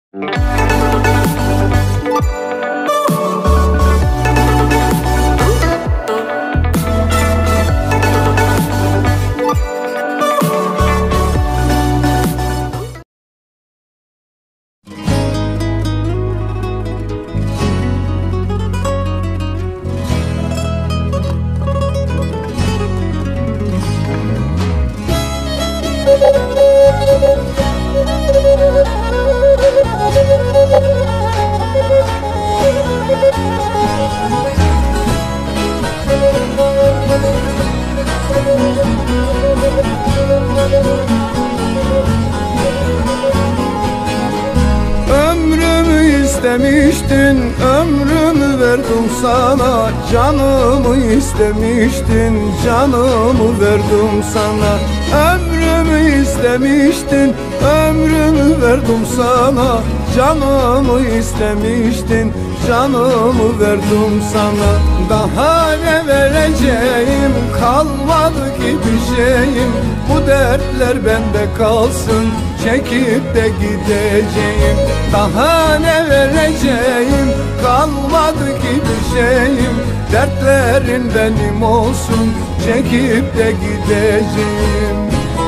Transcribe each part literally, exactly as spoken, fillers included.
Ömrümü istemiştin, ömrümü verdim sana. Canımı istemiştin, canımı verdim sana. Ömrümü istemiştin, ömrümü verdim sana. Canımı istemiştin, canımı verdim sana. Daha ne vereceğim, kalmadı ki bir şeyim. Bu dertler bende kalsın, çekip de gideceğim. Daha ne vereceğim, kalmadı ki bir şeyim. Dertlerin benim olsun, çekip de gideceğim.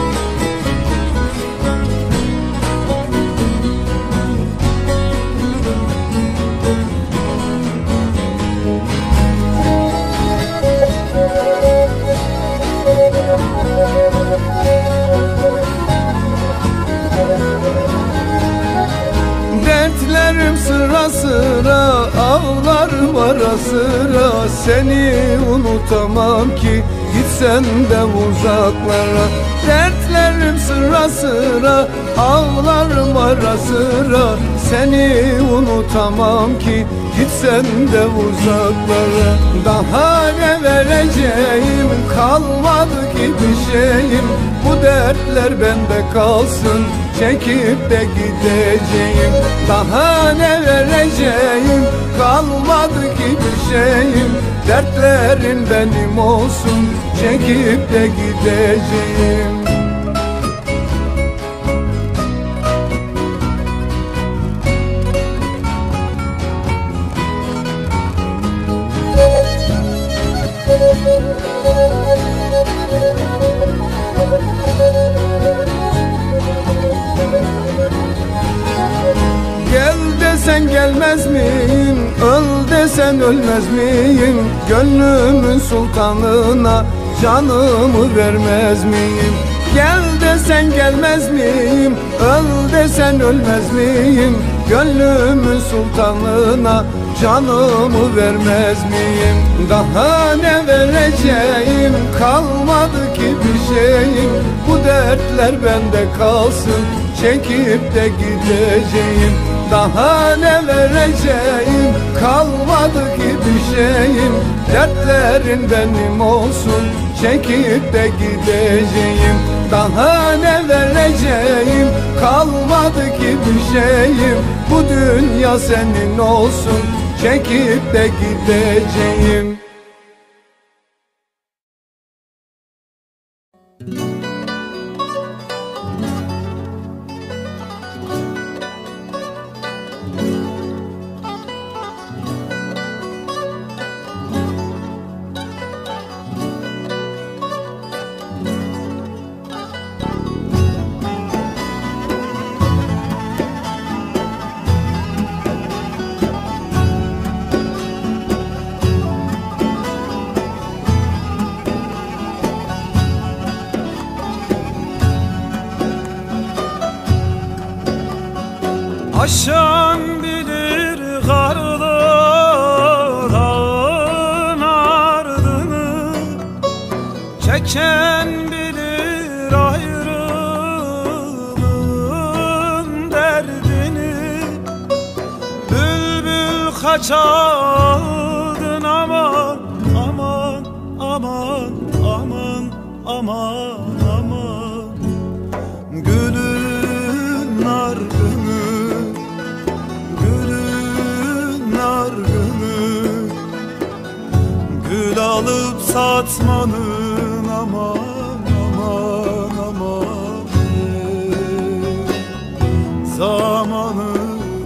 Dertlerim sıra sıra, ağlarım ara sıra. Seni unutamam ki gitsen de uzaklara. Dertlerim sıra sıra, ağlarım ara sıra. Seni unutamam ki gitsen de uzaklara. Daha ne vereceğim, kalmadı ki bir şeyim. Bu dertler bende kalsın, çekip de gideceğim. Daha ne vereceğim, kalmadı ki bir şeyim. Dertlerin benim olsun, çekip de gideceğim. Gel desen gelmez miyim, öl desen ölmez miyim? Gönlümün sultanına canımı vermez miyim? Gel desen gelmez miyim, öl desen ölmez miyim? Gönlümün sultanına canımı vermez miyim? Daha ne vereceğim, kalmadı ki bir şeyim. Bu dertler bende kalsın, çekip de gideceğim. Daha ne vereceğim, kalmadı ki bir şeyim. Dertlerin benim olsun, çekip de gideceğim. Daha ne vereceğim, kalmadı ki bir şeyim. Bu dünya senin olsun, çekip de gideceğim. Aşan bilir karlı dağın ardını, çeken bilir ayrılığın derdini. Bülbül kaçaldın aman aman aman aman aman aman. Gülün nargını, gül alıp satmanın aman aman aman zamanı.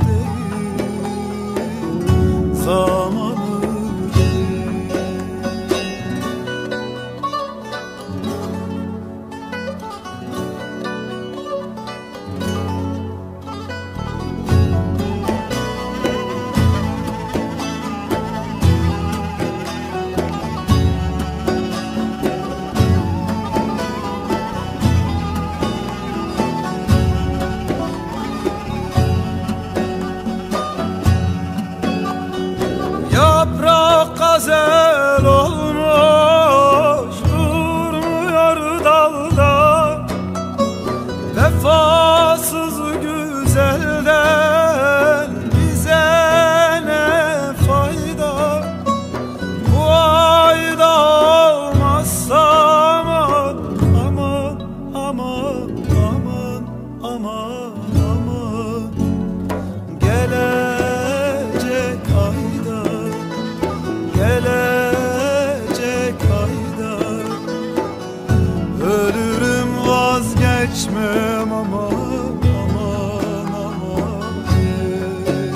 içmem aman aman aman ey.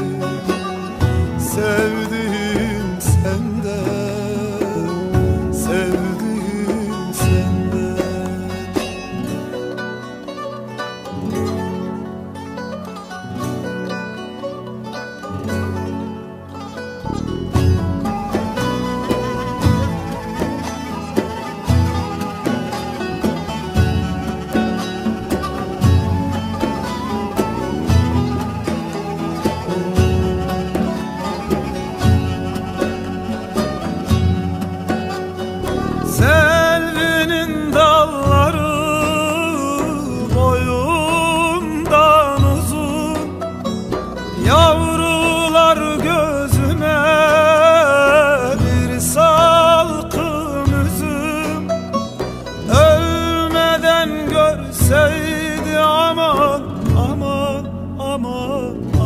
Sevdiğim sende, sevdiğim sende. Selvinin dalları boyumdan uzun, yavrular gözüme bir salkım üzüm. Ölmeden görseydi aman aman aman